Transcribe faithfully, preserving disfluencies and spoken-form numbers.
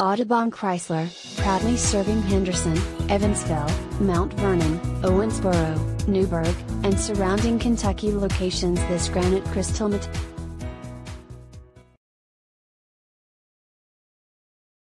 Audubon Chrysler, proudly serving Henderson, Evansville, Mount Vernon, Owensboro, Newburgh, and surrounding Kentucky locations. This granite crystal material